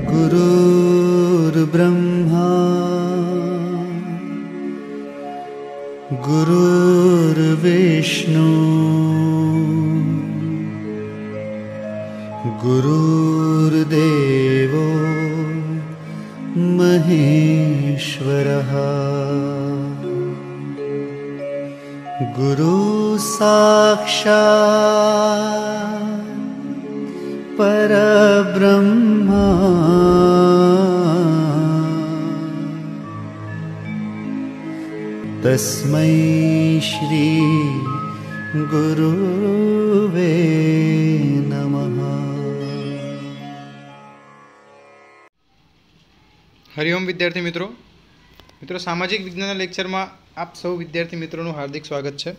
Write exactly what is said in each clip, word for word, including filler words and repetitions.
गुरुर्ब्रह्मा गुरुर्विष्णु गुरुर्देवो महेश्वरः गुरु साक्षात् परब्रह्मा तस्मै श्री गुरुवे नमः। हरिओम विद्यार्थी मित्रों मित्रों सामाजिक विज्ञान लेक्चर में आप सौ विद्यार्थी मित्रों हार्दिक स्वागत है।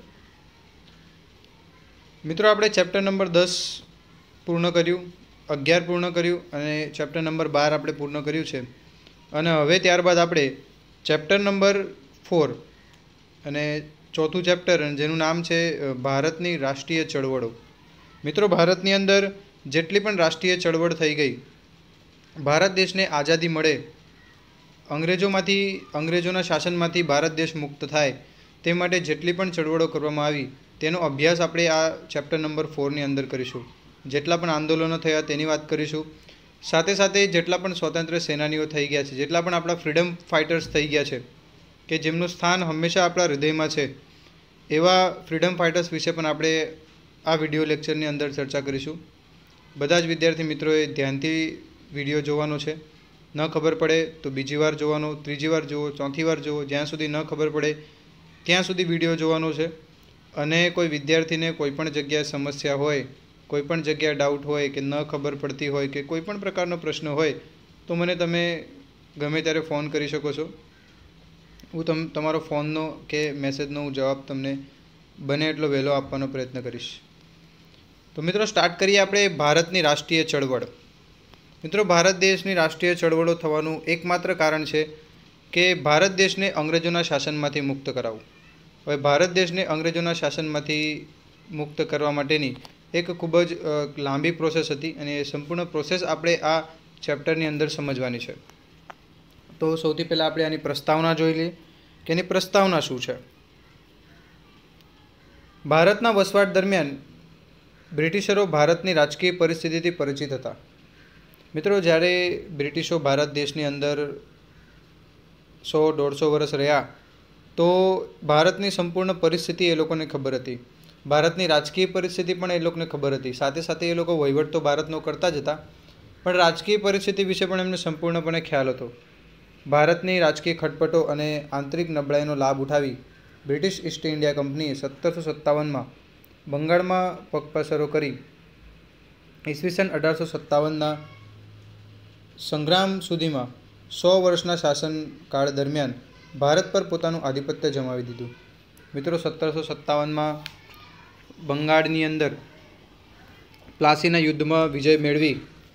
मित्रों आपणे चैप्टर नंबर दस पूर्ण कर्यु, अगियार पूर्ण कर्यु अने चैप्टर नंबर बार आपणे पूर्ण कर्यु छे अने हवे त्यारबाद आपणे चैप्टर नंबर फोर अने चौथुं चैप्टर जेनुं नाम छे भारतनी राष्ट्रीय चळवळो। मित्रों भारतनी अंदर जेटली पण राष्ट्रीय चळवळ थई गई, भारत देशने आज़ादी मळे, अंग्रेजोमांथी अंग्रेजोना शासनमांथी भारत देश मुक्त थाय ते माटे जेटली पण चळवळो करवामां आवी तेनो अभ्यास आपणे आ चैप्टर नंबर फोर नी अंदर करीशुं। जेटला पण आंदोलनो थया तेनी वात करीशुं, साथे साथे जेटला पण स्वतंत्र सेनानीओ थई गया छे, जेटला पण आपणा फ्रीडम फाइटर्स थई गया छे के जेमनुं स्थान हमेशा आपणा हृदयमां छे, एवा फ्रीडम फाइटर्स विषे पण आपणे आ विडियो लेक्चरनी अंदर चर्चा करीशुं। बधा ज विद्यार्थी मित्रोए ध्यानथी विडियो जोवानो छे। न खबर पड़े तो बीजी वार जोवानो, त्रीजी वार जोवो, चौथी वार जोवो, ज्यां सुधी न खबर पड़े त्यां सुधी विडियो जोवानो छे। अने कोई विद्यार्थीने कोईपण जग्याए समस्या होय, कोईपण जग्याए डाउट होय के न खबर पड़ती होय के कोईपण प्रकारनो प्रश्न होय तो मने तमे गमे त्यारे फोन करी शको छो। हूँ तम तमारो फोननो के मेसेजनो हूँ जवाब तमने बने एटलो वहेलो आपवानो प्रयत्न करीश। तो मित्रों स्टार्ट करीए आपणे भारतनी राष्ट्रीय चळवळ। मित्रों भारत देशनी राष्ट्रीय चळवळो थवानुं एकमात्र कारण छे के भारत देशने अंग्रेजोना शासनमांथी मुक्त कराववुं। हवे भारत देशने अंग्रेजोना शासनमांथी मुक्त करवा माटेनी एक खूब ज लांबी प्रोसेस हती अने ए संपूर्ण प्रोसेस आपणे आ चेप्टरनी अंदर समजवानी छे। तो सौथी पहेला आपणे आनी प्रस्तावना जोई लईए के एनी प्रस्तावना शुं छे। भारतना वसवाट दरमियान ब्रिटिशरो भारतनी राजकीय परिस्थितिथी परिचित हता। मित्रों ज्यारे ब्रिटिशो भारत देशनी अंदर सौ दौड़ सौ वर्ष रह्या तो भारतनी संपूर्ण परिस्थिति ए लोकोने खबर हती, भारतनी राजकीय परिस्थिति पण ए लोकोने खबर हती, साथे साथे ए लोको वहीवट तो भारतनो करता ज हता पण राजकीय परिस्थिति विषे पण एमने संपूर्णपणे ख्याल हतो। भारतनी राजकीय खटपटो अने आंतरिक नबळाईनो लाभ उठावी ब्रिटिश ईस्ट इंडिया कंपनीए सत्तर सौ सत्तावन में बंगाळ में पगपेसारो करी ईस्वीसन अठार सौ सत्तावनना संग्राम सुधीमां सौ वर्षना शासनकाळ दरमियान भारत पर पोतानुं आधिपत्य जमावी दीधुं। मित्रों सत्तर सौ सत्तावन में बंगाळनी अंदर प्लासीना युद्ध में विजय मेळवी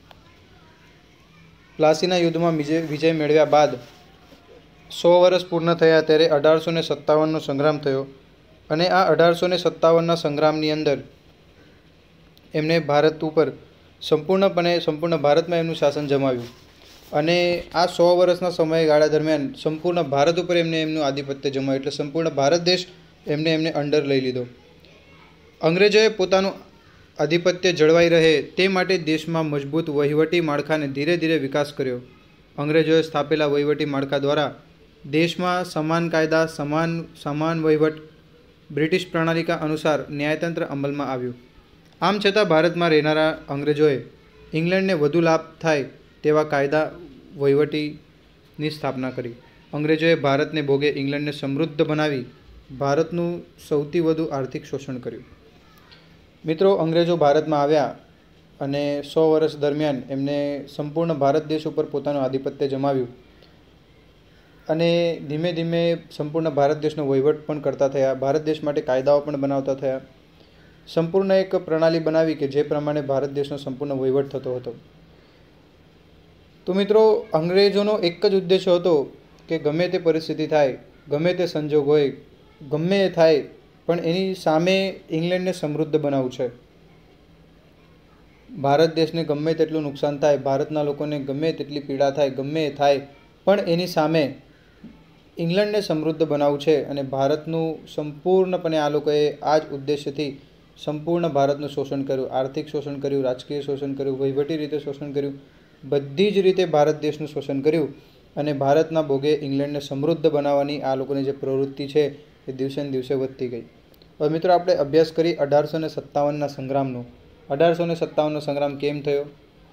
प्लासीना युद्ध में विजय विजय मेळव्या बाद सौ वर्ष पूर्ण थया त्यारे अठार सौ ने सत्तावन संग्राम थयो अने आ अठार सौ ने सत्तावन संग्रामनी अंदर एमने भारत पर संपूर्णपणे संपूर्ण भारत में एमनुं शासन जमाव्युं अने आ सौ वर्षना समयगाळा दरमियान संपूर्ण भारत पर एमने एमनुं आधिपत्य जमाव्युं एटले संपूर्ण भारत देश एमने एमने अंडर लई लीधो। अंग्रेजोए पोतानुं आधिपत्य जळवाई रहे ते माटे देश में मजबूत वहीवटी माळखाने धीरे धीरे विकास कर्यो। अंग्रेजोए स्थापेला वहीवटी माळखा द्वारा देश में समान कायदा समान समान वहीवट ब्रिटिश प्रणालिका अनुसार न्यायतंत्र अमल में आव्युं। आम छतां भारत में रहनारा अंग्रेजोए इंग्लैंड ने वधु लाभ थाय तेवा कायदा वहीवटीनी स्थापना करी। अंग्रेजोए भारत ने भोगे इंग्लैंड ने समृद्ध बनावी भारतनुं सौथी वधु आर्थिक शोषण कर्युं। मित्रों अंग्रेजो भारत में आव्या अने सौ वर्ष दरमियान एमने संपूर्ण भारत देश पर पोतानुं आधिपत्य जमाव्युं अने धीमे धीमे संपूर्ण भारत देशनो वहीवट पण करता थया, भारत देश माटे कायदाओ पण बनावता थया, संपूर्ण एक प्रणाली बनावी के जे प्रमाणे भारत देशनो संपूर्ण वहीवट थतो हतो। तो मित्रों अंग्रेजोनो एक ज उद्देश्य हतो के गमे ते परिस्थिति थाय, गमे ते संजोग होय, गमे ते थाय पण एनी सामे इंग्लैंड ने समृद्ध बनाववुं छे। ભારત દેશને ગમે તેટલું નુકસાન થાય, ભારતના લોકોને ગમે તેટલી પીડા થાય, ગમે એ થાય, પણ એની સામે ઇંગ્લેન્ડને સમૃદ્ધ બનાવવું છે અને ભારતનું સંપૂર્ણપણે આ લોકોએ આ જ ઉદ્દેશ્યથી સંપૂર્ણ ભારતનું શોષણ કર્યું, આર્થિક શોષણ કર્યું, રાજકીય શોષણ કર્યું, વહીવટી રીતે શોષણ કર્યું, બધી જ રીતે ભારત દેશનું શોષણ કર્યું અને ભારતના ભોગે ઇંગ્લેન્ડને સમૃદ્ધ બનાવવાની આ લોકોની જે પ્રવૃત્તિ છે એ દિવસે ને દિવસે વધતી ગઈ. હવે મિત્રો આપણે અભ્યાસ કરી અઢારસો ને સત્તાવનના સંગ્રામનો. અઢારસો ને સત્તાવનનો સંગ્રામ કેમ થયો,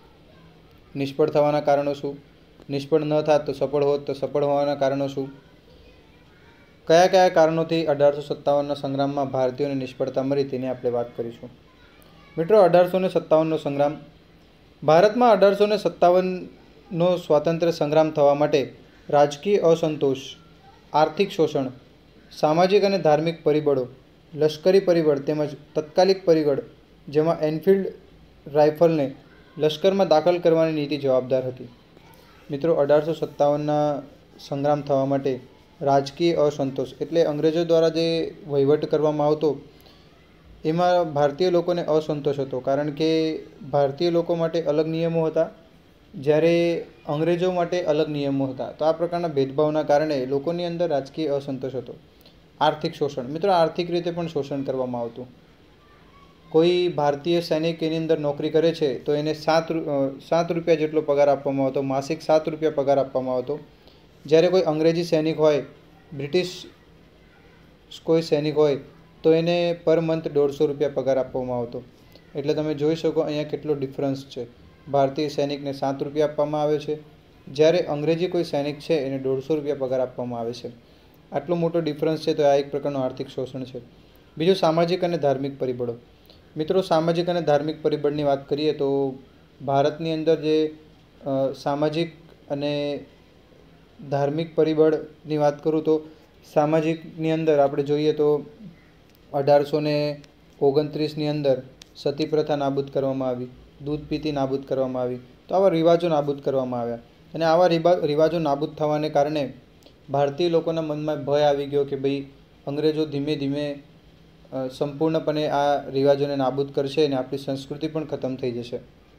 નિષ્ફળ થવાના કારણો શું, નિષ્ફળ ન થાત તો સફળ હોત તો સફળ હોવાના કારણો શું, કયા કયા કારણોથી અઢારસો સત્તાવનના સંગ્રામમાં ભારતીયોને નિષ્ફળતા મળી તેની આપણે વાત કરીશું. મિત્રો અઢારસો ને સત્તાવનનો સંગ્રામ. ભારતમાં અઢારસો ને સત્તાવનનો સ્વાતંત્ર્ય સંગ્રામ થવા માટે રાજકીય અસંતોષ, આર્થિક શોષણ, સામાજિક અને ધાર્મિક પરિબળો, લશ્કરી પરિબળ તેમજ તત્કાલિક પરિબળ જેમાં એનફિલ્ડ રાઇફલને લશ્કરમાં દાખલ કરવાની નીતિ જવાબદાર હતી. મિત્રો અઢારસો સત્તાવનના સંગ્રામ થવા માટે રાજકીય અસંતોષ એટલે અંગ્રેજો દ્વારા જે વહીવટ કરવામાં આવતો એમાં ભારતીય લોકોને અસંતોષ હતો, કારણ કે ભારતીય લોકો માટે અલગ નિયમો હતા, જ્યારે અંગ્રેજો માટે અલગ નિયમો હતા. તો આ પ્રકારના ભેદભાવના કારણે લોકોની અંદર રાજકીય અસંતોષ હતો. આર્થિક શોષણ. મિત્રો આર્થિક રીતે પણ શોષણ કરવામાં આવતું. કોઈ ભારતીય સૈનિક એની અંદર નોકરી કરે છે તો એને સાત સાત રૂપિયા જેટલો પગાર આપવામાં આવતો, માસિક સાત રૂપિયા પગાર આપવામાં આવતો. જ્યારે કોઈ અંગ્રેજી સૈનિક હોય, બ્રિટિશ કોઈ સૈનિક હોય તો એને પર મંથ દોઢસો રૂપિયા પગાર આપવામાં આવતો. એટલે તમે જોઈ શકો અહીંયા કેટલો ડિફરન્સ છે. ભારતીય સૈનિકને સાત રૂપિયા આપવામાં આવે છે, જ્યારે અંગ્રેજી કોઈ સૈનિક છે એને દોઢસો રૂપિયા પગાર આપવામાં આવે છે. આટલો મોટો ડિફરન્સ છે તો આ એક પ્રકારનું આર્થિક શોષણ છે. બીજું સામાજિક અને ધાર્મિક પરિબળો. મિત્રો સામાજિક અને ધાર્મિક પરિબળની વાત કરીએ તો ભારતની અંદર જે સામાજિક અને ધાર્મિક પરિબળની વાત કરું તો સામાજિકની અંદર આપણે જોઈએ તો અઢારસો ને ઓગણત્રીસની અંદર સતી પ્રથા નાબૂદ કરવામાં આવી, દૂધ પીતી નાબૂદ કરવામાં આવી. તો આવા રિવાજો નાબૂદ કરવામાં આવ્યા અને આવા રિવાજો નાબૂદ થવાને કારણે ભારતીય લોકોના મનમાં ભય આવી ગયો કે ભાઈ અંગ્રેજો ધીમે ધીમે સંપૂર્ણપણે આ રિવાજોને નાબૂદ કરશે અને આપણી સંસ્કૃતિ પણ ખતમ થઈ જશે.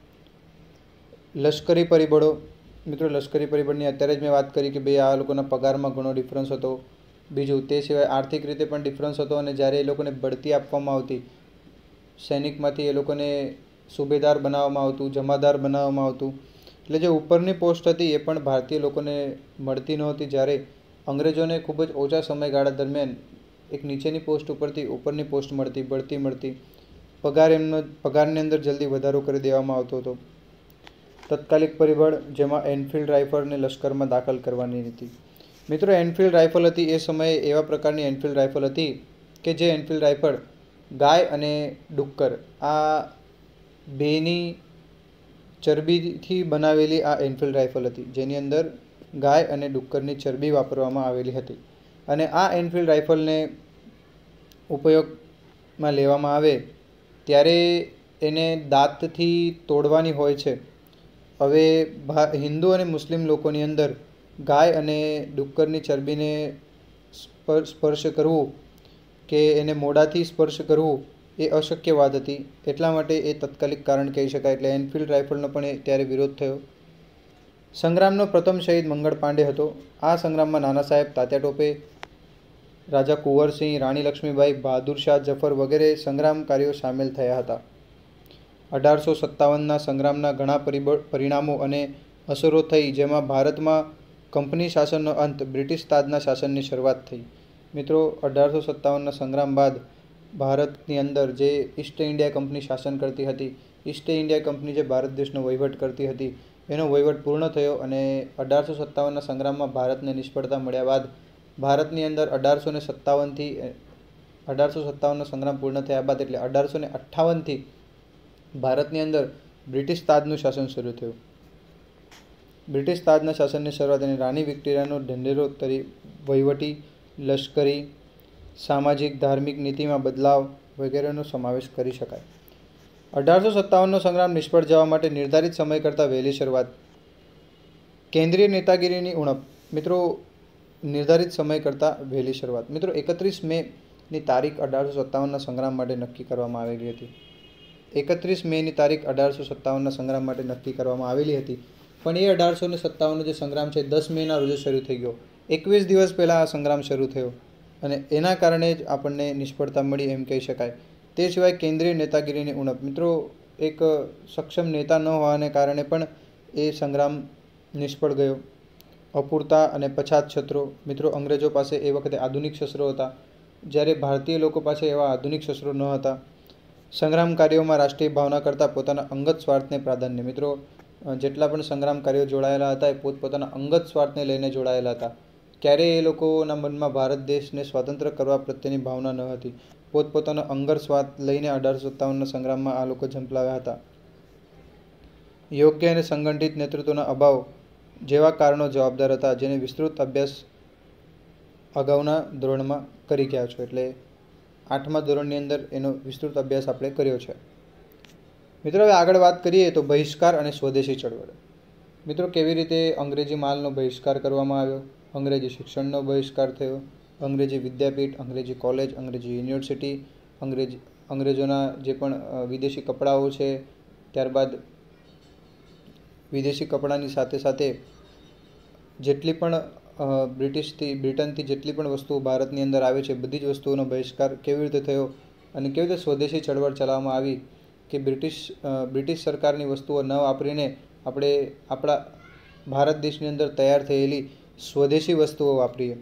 લશ્કરી પરિબળો. મિત્રો લશ્કરી પરિબળની અત્યારે જ મેં વાત કરી કે ભાઈ આ લોકોના પગારમાં ઘણો ડિફરન્સ હતો. બીજું તે સિવાય આર્થિક રીતે પણ ડિફરન્સ હતો અને જ્યારે એ લોકોને બઢતી આપવામાં આવતી સૈનિકમાંથી એ લોકોને સુબેદાર બનાવવામાં આવતું, જમાદાર બનાવવામાં આવતું, એટલે જે ઉપરની પોસ્ટ હતી એ પણ ભારતીય લોકોને મળતી નહોતી. જ્યારે અંગ્રેજોને ખૂબ જ ઓછા સમયગાળા દરમિયાન એક નીચેની પોસ્ટ ઉપરથી ઉપરની પોસ્ટ મળતી, બઢતી મળતી, પગાર એમનો પગારની અંદર જલ્દી વધારો કરી દેવામાં આવતો હતો. તત્કાલિક પરિબળ જેમાં એનફિલ્ડ રાઇફલને લશ્કરમાં દાખલ કરવાની નીતિ. મિત્રો એનફિલ્ડ રાઇફલ હતી એ સમયે એવા પ્રકારની એનફિલ્ડ રાઇફલ હતી કે જે એનફિલ્ડ રાઇફલ ગાય અને ડુક્કર આ બેની ચરબીથી બનાવેલી આ એનફિલ્ડ રાઇફલ હતી, જેની અંદર ગાય અને ડુક્કરની ચરબી વાપરવામાં આવેલી હતી. અને આ એનફિલ્ડ રાઇફલને ઉપયોગમાં લેવામાં આવે ત્યારે એને દાંતથી તોડવાની હોય છે. હવે હિન્દુ અને મુસ્લિમ લોકોની અંદર ગાય અને ડુક્કરની ચરબીને સ્પર્શ કરવું કે એને મોઢાથી સ્પર્શ કરવું એ અશક્ય વાત હતી. એટલા માટે એ તત્કાલિક કારણ કહી શકાય. એટલે એનફિલ્ડ રાઇફલનો પણ ત્યારે વિરોધ થયો. સંગ્રામનો પ્રથમ શહીદ મંગળ પાંડે હતો. આ સંગ્રામમાં નાના સાહેબ, તાત્યા ટોપે, રાજા કુંવરસિંહ, રાણી લક્ષ્મીબાઈ, બહાદુર શાહ જફર વગેરે સંગ્રામકારીઓ સામેલ થયા હતા. અઢારસો સત્તાવનના સંગ્રામના ઘણા પરિબળ પરિણામો અને અસરો થઈ, જેમાં ભારતમાં કંપની શાસનનો અંત, બ્રિટિશ તાજના શાસનની શરૂઆત થઈ. મિત્રો અઢારસો સત્તાવનના સંગ્રામ બાદ ભારતની અંદર જે ઈસ્ટ ઇન્ડિયા કંપની શાસન કરતી હતી, ઈસ્ટ ઇન્ડિયા કંપની જે ભારત દેશનો વહીવટ કરતી હતી એનો વહીવટ પૂર્ણ થયો અને અઢારસો સત્તાવનના સંગ્રામમાં ભારતને નિષ્ફળતા મળ્યા બાદ ભારતની અંદર અઢારસો ને સત્તાવનથી અઢારસો સત્તાવનનો સંગ્રામ પૂર્ણ થયા બાદ એટલે અઢારસો ને અઠ્ઠાવનથી ભારતની અંદર બ્રિટિશ તાજનું શાસન શરૂ થયું. બ્રિટિશ તાજના શાસનની શરૂઆત અને રાણી વિક્ટોરિયાનો ઢંઢેરો તરી વહીવટી, લશ્કરી, સામાજિક, ધાર્મિક નીતિમાં બદલાવ વગેરેનો સમાવેશ કરી શકાય. અઢારસો સત્તાવનનો સંગ્રામ નિષ્ફળ જવા માટે નિર્ધારિત સમય કરતાં વહેલી શરૂઆત. કેન્દ્રીય નેતાગીરીની ઉણપ. મિત્રો નિર્ધારિત સમય કરતાં વહેલી શરૂઆત. મિત્રો એકત્રીસ મેની તારીખ અઢારસો સત્તાવનના સંગ્રામ માટે નક્કી કરવામાં આવેલી હતી. એકત્રીસ મેની તારીખ અઢારસો સત્તાવનના સંગ્રામ માટે નક્કી કરવામાં આવેલી હતી. પણ એ અઢારસો ને સત્તાવનનો જે સંગ્રામ છે દસ મેના રોજ શરૂ થઈ ગયો. એકવીસ દિવસ પહેલાં આ સંગ્રામ શરૂ થયો અને એના કારણે જ આપણને નિષ્ફળતા મળી એમ કહી શકાય. તે સિવાય કેન્દ્રીય નેતાગીરીની ઉણપ. મિત્રો, એક સક્ષમ નેતા ન હોવાને કારણે પણ એ સંગ્રામ નિષ્ફળ ગયો. અપૂરતા અને પછાત શસ્ત્રો. મિત્રો, અંગ્રેજો પાસે એ વખતે આધુનિક શસ્ત્રો હતા, જ્યારે ભારતીય લોકો પાસે એવા આધુનિક શસ્ત્રો ન હતા. સંગ્રામ કાર્યોમાં રાષ્ટ્રીય ભાવના કરતાં પોતાના અંગત સ્વાર્થને પ્રાધાન્ય. મિત્રો, જેટલા પણ સંગ્રામ કાર્યો જોડાયેલા હતા એ પોતપોતાના અંગત સ્વાર્થને લઈને જોડાયેલા હતા. ક્યારેય એ લોકોના મનમાં ભારત દેશને સ્વતંત્ર કરવા પ્રત્યેની ભાવના ન હતી. પોતપોતાનો અંગત સ્વાર્થ લઈને અઢારસો સત્તાવનના સંગ્રામમાં આ લોકો ઝંપલાવ્યા હતા. યોગ્ય અને સંગઠિત નેતૃત્વના અભાવ જેવા કારણો જવાબદાર હતા, જેને વિસ્તૃત અભ્યાસ અગાઉના ધોરણમાં કરી ગયા છો. એટલે આઠમા ધોરણની અંદર એનો વિસ્તૃત અભ્યાસ આપણે કર્યો છે. મિત્રો, હવે આગળ વાત કરીએ તો બહિષ્કાર અને સ્વદેશી ચળવળ. મિત્રો, કેવી રીતે અંગ્રેજી માલનો બહિષ્કાર કરવામાં આવ્યો, અંગ્રેજી શિક્ષણનો બહિષ્કાર થયો, અંગ્રેજી વિદ્યાપીઠ, અંગ્રેજી કોલેજ, અંગ્રેજી યુનિવર્સિટી, અંગ્રેજ અંગ્રેજોના જે પણ વિદેશી કપડાઓ છે, ત્યારબાદ વિદેશી કપડાની સાથે સાથે જેટલી પણ બ્રિટિશથી બ્રિટનથી જેટલી પણ વસ્તુઓ ભારતની અંદર આવે છે બધી જ વસ્તુઓનો બહિષ્કાર કેવી રીતે થયો અને કેવી રીતે સ્વદેશી ચળવળ ચલાવવામાં આવી કે બ્રિટિશ બ્રિટિશ સરકારની વસ્તુઓ ન વાપરીને આપણે આપણા ભારત દેશની અંદર તૈયાર થયેલી સ્વદેશી વસ્તુઓ વાપરીએ.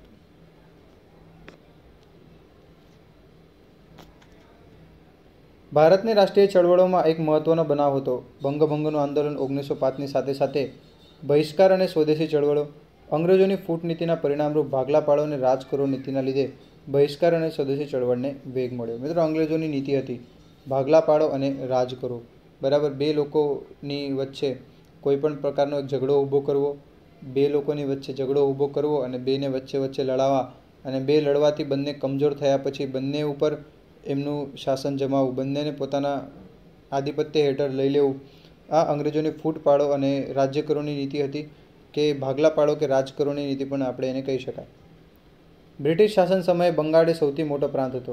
ભારતની રાષ્ટ્રીય ચળવળોમાં એક મહત્વનો બનાવ હતો બંગભંગનું આંદોલન ઓગણીસો પાંચની સાથે સાથે બહિષ્કાર અને સ્વદેશી ચળવળો. અંગ્રેજોની ફૂટ નીતિના પરિણામરૂપ ભાગલા પાડો અને રાજ કરો નીતિના લીધે બહિષ્કાર અને સ્વદેશી ચળવળને વેગ મળ્યો. મિત્રો, અંગ્રેજોની નીતિ હતી ભાગલા પાડો અને રાજ કરો. બરાબર, બે લોકોની વચ્ચે કોઈ પણ પ્રકારનો એક ઝઘડો ઊભો કરવો, બે લોકોની વચ્ચે ઝઘડો ઊભો કરવો અને બેને વચ્ચે વચ્ચે લડાવવા અને બે લડવાથી બંને કમજોર થયા પછી બંને ઉપર એમનું શાસન જમાવવું, બંનેને પોતાના આધિપત્ય હેઠળ લઈ લેવું. આ અંગ્રેજોની ફૂટ પાડો અને રાજ્ય કરોની નીતિ હતી કે ભાગલા પાડો કે રાજ કરોની નીતિ પણ આપણે એને કહી શકાય. બ્રિટિશ શાસન સમયે બંગાળ એ સૌથી મોટો પ્રાંત હતો,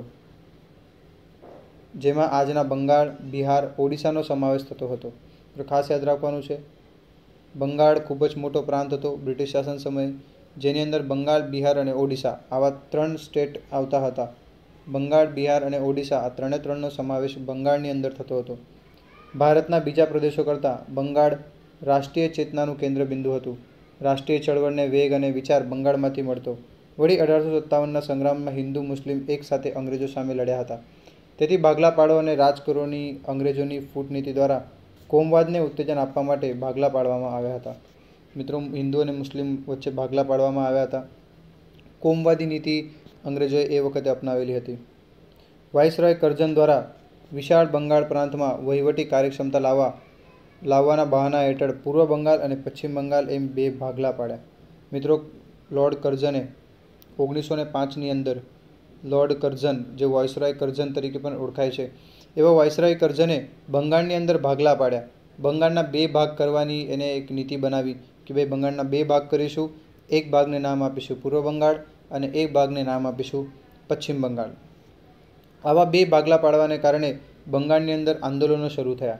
જેમાં આજના બંગાળ, બિહાર, ઓડિશાનો સમાવેશ થતો હતો. તો ખાસ યાદ રાખવાનું છે, બંગાળ ખૂબ જ મોટો પ્રાંત હતો બ્રિટિશ શાસન સમયે, જેની અંદર બંગાળ, બિહાર અને ઓડિશા આવા ત્રણ સ્ટેટ આવતા હતા. બંગાળ, બિહાર અને ઓડિશા આ ત્રણે ત્રણનો સમાવેશ બંગાળની અંદર થતો હતો. ભારતના બીજા પ્રદેશો કરતાં બંગાળ રાષ્ટ્રીય ચેતનાનું કેન્દ્ર બિંદુ હતું. રાષ્ટ્રીય ચળવળને વેગ અને વિચાર બંગાળમાંથી મળતો. વળી અઢારસો સત્તાવનના સંગ્રામમાં હિન્દુ મુસ્લિમ એક સાથે અંગ્રેજો સામે લડ્યા હતા. તેથી ભાગલા પાડો અને રાજ કરોની અંગ્રેજોની ફૂટનીતિ દ્વારા કોમવાદને ઉત્તેજન આપવા માટે ભાગલા પાડવામાં આવ્યા હતા. મિત્રો, હિન્દુ અને મુસ્લિમ વચ્ચે ભાગલા પાડવામાં આવ્યા હતા. કોમવાદી નીતિ અંગ્રેજોએ એ વખતે અપનાવેલી હતી. વાઇસરોય કરઝન દ્વારા વિશાળ બંગાળ પ્રાંતમાં વહીવટી કાર્યક્ષમતા લાવવા લાવવાના બહાના હેઠળ પૂર્વ બંગાળ અને પશ્ચિમ બંગાળ એમ બે ભાગલા પાડ્યા. મિત્રો, લોર્ડ કરઝને ઓગણીસો ને પાંચની અંદર લોર્ડ કરઝન, જે વાઇસરોય કરઝન તરીકે પણ ઓળખાય છે, એવા વાઇસરોય કરઝને બંગાળની અંદર ભાગલા પાડ્યા. બંગાળના બે ભાગ કરવાની એને એક નીતિ બનાવી કે ભાઈ બંગાળના બે ભાગ કરીશું, એક ભાગને નામ આપીશું પૂર્વ બંગાળ અને એક ભાગને નામ આપીશું પશ્ચિમ બંગાળ. આવા બે ભાગલા પાડવાને કારણે બંગાળની અંદર આંદોલનો શરૂ થયા.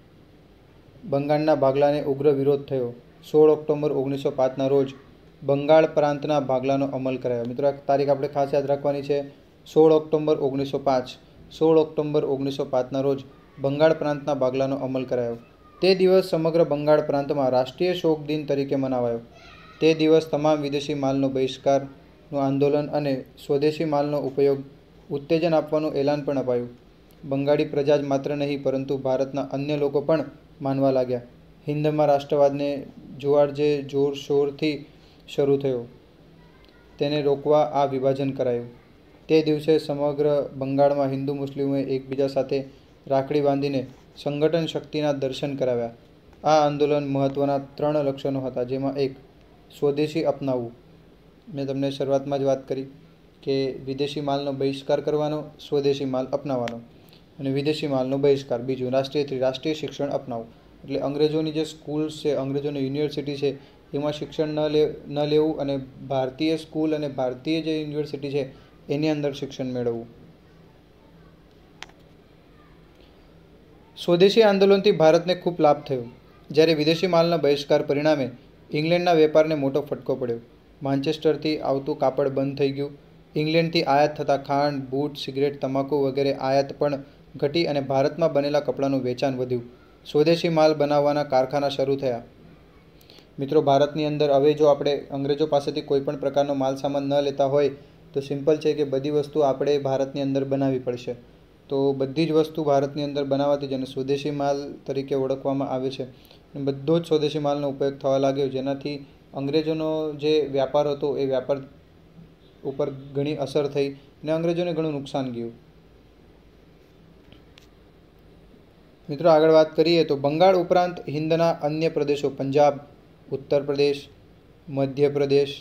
બંગાળના ભાગલાને ઉગ્ર વિરોધ થયો. સોળ ઓક્ટોબર ઓગણીસો પાંચના રોજ બંગાળ પ્રાંતના ભાગલાનો અમલ કરાયો. મિત્રો, આ તારીખ આપણે ખાસ યાદ રાખવાની છે. સોળ ઓક્ટોબર ઓગણીસો પાંચ સોળ ઓક્ટોબર ઓગણીસો પાંચના રોજ બંગાળ પ્રાંતના ભાગલાનો અમલ કરાયો. તે દિવસ સમગ્ર બંગાળ પ્રાંતમાં રાષ્ટ્રીય શોક દિન તરીકે મનાવાયો. તે દિવસ તમામ વિદેશી માલનો બહિષ્કારનું આંદોલન અને સ્વદેશી માલનો ઉપયોગ ઉત્તેજન આપવાનું એલાન પણ અપાયું. બંગાળી પ્રજા જ માત્ર નહીં પરંતુ ભારતના અન્ય લોકો પણ માનવા લાગ્યા. હિન્દમાં રાષ્ટ્રવાદને જુવાળ જે જોરશોરથી શરૂ થયો તેને રોકવા આ વિભાજન કરાયું. તે દિવસે સમગ્ર બંગાળમાં હિન્દુ મુસ્લિમોએ એકબીજા સાથે રાખડી બાંધીને સંગઠન શક્તિના દર્શન કરાવ્યા. આ આંદોલન મહત્ત્વના ત્રણ લક્ષણો હતા, જેમાં એક સ્વદેશી અપનાવવું. મેં તમને શરૂઆતમાં જ વાત કરી કે વિદેશી માલનો બહિષ્કાર કરવાનો, સ્વદેશી માલ અપનાવવાનો અને વિદેશી માલનો બહિષ્કાર. બીજું રાષ્ટ્રીય રાષ્ટ્રીય શિક્ષણ અપનાવવું. એટલે અંગ્રેજોની જે સ્કૂલ્સ છે, અંગ્રેજોની યુનિવર્સિટી છે, એમાં શિક્ષણ ન લે ન લેવું અને ભારતીય સ્કૂલ અને ભારતીય જે યુનિવર્સિટી છે એની અંદર શિક્ષણ મેળવવું. સ્વદેશી આંદોલનથી ભારતને ખૂબ લાભ થયો. જ્યારે વિદેશી માલના બહિષ્કાર પરિણામે ઇંગ્લેન્ડના વેપારને મોટો ફટકો પડ્યો. માન્ચેસ્ટરથી આવતું કાપડ બંધ થઈ ગયું. ઇંગ્લેન્ડથી આયાત થતા ખાંડ, બૂટ, સિગરેટ, તમાકુ વગેરે આયાત પણ ઘટી અને ભારતમાં બનેલા કપડાનું વેચાણ વધ્યું. સ્વદેશી માલ બનાવવાના કારખાના શરૂ થયા. મિત્રો, ભારતની અંદર હવે જો આપણે અંગ્રેજો પાસેથી કોઈ પણ પ્રકારનો માલ સામાન ન લેતા હોય તો સિમ્પલ છે કે બધી વસ્તુ આપણે ભારતની અંદર બનાવવી પડશે. તો બધી જ વસ્તુ ભારતની અંદર બનાવવાથી જેને સ્વદેશી માલ તરીકે ઓળખવામાં આવે છે. બધો જ સ્વદેશી માલનો ઉપયોગ થવા લાગ્યો, જેનાથી અંગ્રેજોનો જે વ્યાપાર હતો એ વ્યાપાર ઉપર ઘણી અસર થઈ અને અંગ્રેજોને ઘણું નુકસાન ગયું. મિત્રો, આગળ વાત કરીએ તો બંગાળ ઉપરાંત હિંદના અન્ય પ્રદેશો પંજાબ, ઉત્તર પ્રદેશ, મધ્યપ્રદેશ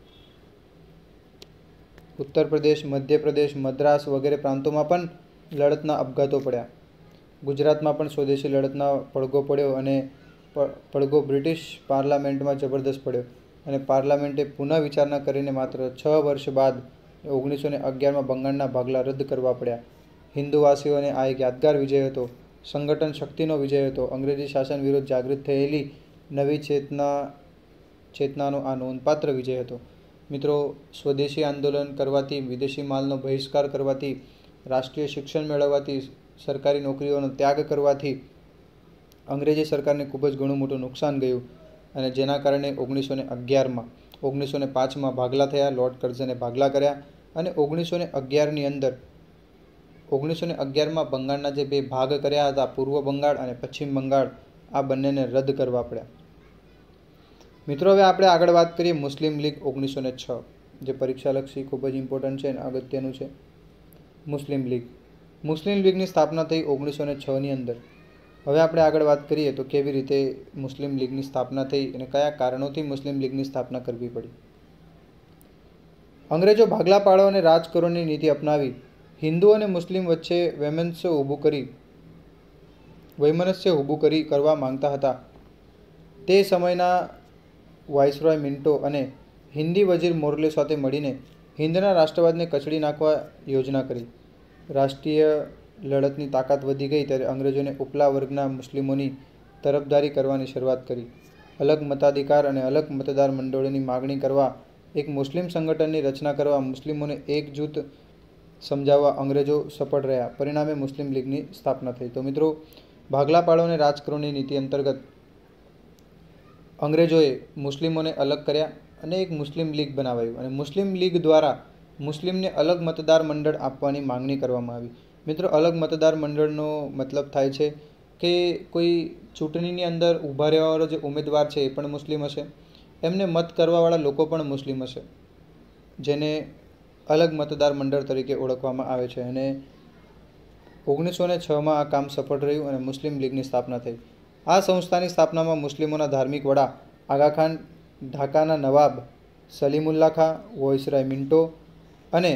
ઉત્તર પ્રદેશ મધ્યપ્રદેશ મદ્રાસ વગેરે પ્રાંતોમાં પણ લડતના અપઘાતો પડ્યા. ગુજરાતમાં પણ સ્વદેશી લડતના પડઘો પડ્યો અને પડઘો બ્રિટિશ પાર્લામેન્ટમાં જબરદસ્ત પડ્યો અને પાર્લામેન્ટે પુનઃ વિચારણા કરીને માત્ર છ વર્ષ બાદ ઓગણીસો ને અગિયારમાં બંગાળના ભાગલા રદ કરવા પડ્યા. હિન્દુવાસીઓને આ એક યાદગાર વિજય હતો. સંગઠન શક્તિનો વિજય હતો. અંગ્રેજી શાસન વિરુદ્ધ જાગૃત થયેલી નવી ચેતના ચેતનાનો આ નોંધપાત્ર વિજય હતો. મિત્રો, સ્વદેશી આંદોલન કરવાથી, વિદેશી માલનો બહિષ્કાર કરવાથી, રાષ્ટ્રીય શિક્ષણ મેળવવાથી, સરકારી નોકરીઓનો ત્યાગ કરવાથી અંગ્રેજી સરકારને ખૂબ જ ઘણું મોટું નુકસાન ગયું અને જેના કારણે ઓગણીસો ને અગિયારમાં ઓગણીસો ને પાંચમાં ભાગલા થયા. લોર્ડ કર્ઝને ભાગલા કર્યા અને ઓગણીસો ને અગિયારની અંદર ઓગણીસો ને અગિયારમાં બંગાળના જે બે ભાગ કર્યા હતા, પૂર્વ બંગાળ અને પશ્ચિમ બંગાળ, આ બંનેને રદ કરવા પડ્યા. મિત્રો, હવે આપણે આગળ વાત કરીએ મુસ્લિમ લીગ ઓગણીસો ને છ, જે પરીક્ષાલક્ષી ખૂબ જ ઇમ્પોર્ટન્ટ છે અને અગત્યનું છે. મુસ્લિમ લીગ મુસ્લિમ લીગની સ્થાપના થઈ ઓગણીસો ને છની અંદર. હવે આપણે આગળ વાત કરીએ તો કેવી રીતે મુસ્લિમ લીગની સ્થાપના થઈ અને કયા કારણોથી મુસ્લિમ લીગની સ્થાપના કરવી પડી. અંગ્રેજો ભાગલા પાડો અને રાજ કરોની નીતિ અપનાવી હિન્દુ અને મુસ્લિમ વચ્ચે વૈમનસ્ય ઊભું કરી વૈમનસ્ય ઊભું કરી કરવા માંગતા હતા. તે સમયના વાઇસરોય મિન્ટો અને હિન્દી વજીર મોર્લે સાથે મળીને હિન્દના રાષ્ટ્રવાદને કચડી નાખવા યોજના કરી. રાષ્ટ્રીય લડતની તાકાત વધી ગઈ ત્યારે અંગ્રેજોને ઉપલા વર્ગના મુસ્લિમોની તરફદારી કરવાની શરૂઆત કરી. અલગ મતાધિકાર અને અલગ મતદાર મંડળોની માગણી કરવા, એક મુસ્લિમ સંગઠનની રચના કરવા, મુસ્લિમોને એકજૂથ સમજાવવા અંગ્રેજો સફળ રહ્યા. પરિણામે મુસ્લિમ લીગની સ્થાપના થઈ. તો મિત્રો, ભાગલા પાડો અને રાજ કરોની નીતિ અંતર્ગત અંગ્રેજોએ મુસ્લિમોને અલગ કર્યા અને એક મુસ્લિમ લીગ બનાવાયું અને મુસ્લિમ લીગ દ્વારા મુસ્લિમને અલગ મતદાર મંડળ આપવાની માંગણી કરવામાં આવી. મિત્રો, અલગ મતદાર મંડળનો મતલબ થાય છે કે કોઈ ચૂંટણીની અંદર ઊભા રહેવાવાળો જે ઉમેદવાર છે એ પણ મુસ્લિમ હશે, એમને મત કરવાવાળા લોકો પણ મુસ્લિમ હશે, જેને અલગ મતદાર મંડળ તરીકે ઓળખવામાં આવે છે. અને ઓગણીસો ને છમાં આ કામ સફળ રહ્યું અને મુસ્લિમ લીગની સ્થાપના થઈ. આ સંસ્થાની સ્થાપનામાં મુસ્લિમોના ધાર્મિક વડા આગા ખાન, ઢાકાના નવાબ સલીમુલ્લા ખાં, વોઇસરાય મિન્ટો અને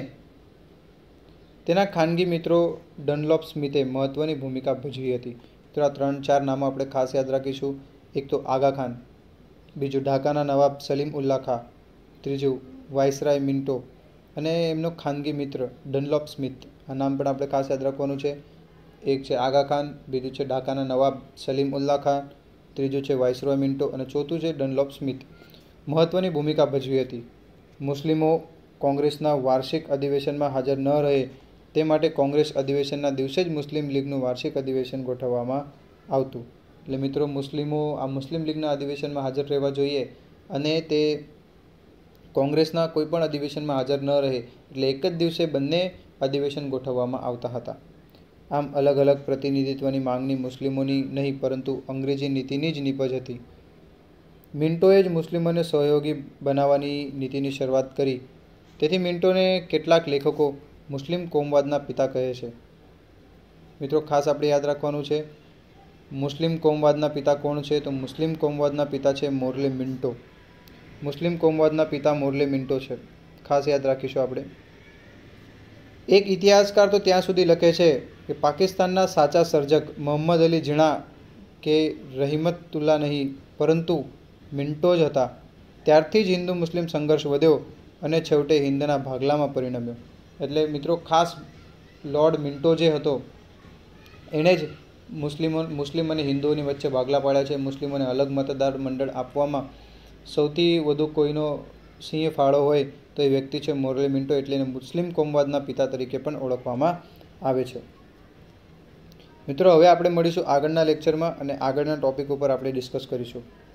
તેના ખાનગી મિત્રો ડનલોપ સ્મિથે મહત્ત્વની ભૂમિકા ભજવી હતી. તો આ ત્રણ ચાર નામો આપણે ખાસ યાદ રાખીશું. એક તો આગા ખાન, બીજું ઢાકાના નવાબ સલીમ ઉલ્લા ખાં, ત્રીજું વાઇસરાય મિન્ટો અને એમનો ખાનગી મિત્ર ડનલોપ સ્મિથ. આ નામ પણ આપણે ખાસ યાદ રાખવાનું છે. એક છે આગા ખાન, બીજું છે ઢાકાના નવાબ સલીમ ઉલ્લા ખાન, ત્રીજું છે વાઇસરોય મિન્ટો અને ચોથું છે ડનલોપ સ્મિથ. મહત્ત્વની ભૂમિકા ભજવી હતી. મુસ્લિમો કોંગ્રેસના વાર્ષિક અધિવેશનમાં હાજર ન રહે તે માટે કોંગ્રેસ અધિવેશનના દિવસે જ મુસ્લિમ લીગનું વાર્ષિક અધિવેશન ગોઠવવામાં આવતું. એટલે મિત્રો, મુસ્લિમો આ મુસ્લિમ લીગના અધિવેશનમાં હાજર રહેવા જોઈએ અને તે કોંગ્રેસના કોઈ પણ અધિવેશનમાં હાજર ન રહે એટલે એક જ દિવસે બંને અધિવેશન ગોઠવવામાં આવતા હતા. આમ અલગ અલગ પ્રતિનિધિત્વની માંગણી મુસ્લિમોની નહીં પરંતુ અંગ્રેજી નીતિની જ નીપજ હતી. મિન્ટોએ જ મુસ્લિમોને સહયોગી બનાવવાની નીતિની શરૂઆત કરી. તેથી મિન્ટોને કેટલાક લેખકો મુસ્લિમ કોમવાદના પિતા કહે છે. મિત્રો, ખાસ આપણે યાદ રાખવાનું છે, મુસ્લિમ કોમવાદના પિતા કોણ છે? તો મુસ્લિમ કોમવાદના પિતા છે મોર્લે મિન્ટો. મુસ્લિમ કોમવાદના પિતા મોર્લે મિન્ટો છે. ખાસ યાદ રાખીશું આપણે. એક ઇતિહાસકાર તો ત્યાં સુધી લખે છે કે પાકિસ્તાનના સાચા સર્જક મોહમ્મદ અલી ઝીણા કે રહીમતુલ્લા નહીં પરંતુ મિન્ટો જ હતા. ત્યારથી જ હિન્દુ મુસ્લિમ સંઘર્ષ વધ્યો અને છેવટે હિન્દના ભાગલામાં પરિણમ્યો. એટલે મિત્રો, ખાસ લોર્ડ મિન્ટો જે હતો એણે જ મુસ્લિમો મુસ્લિમ અને હિન્દુઓની વચ્ચે ભાગલા પાડ્યા છે. મુસ્લિમોને અલગ મતદાર મંડળ આપવામાં સૌથી વધુ કોઈનો સિંહ ફાળો હોય તો એ વ્યક્તિ છે મોરેલ મિન્ટો, એટલે એને મુસ્લિમ કોમવાદના પિતા તરીકે પણ ઓળખવામાં આવે છે. મિત્રો, હવે આપણે મળીશું આગળના લેક્ચરમાં અને આગળના ટોપિક ઉપર આપણે ડિસ્કસ કરીશું.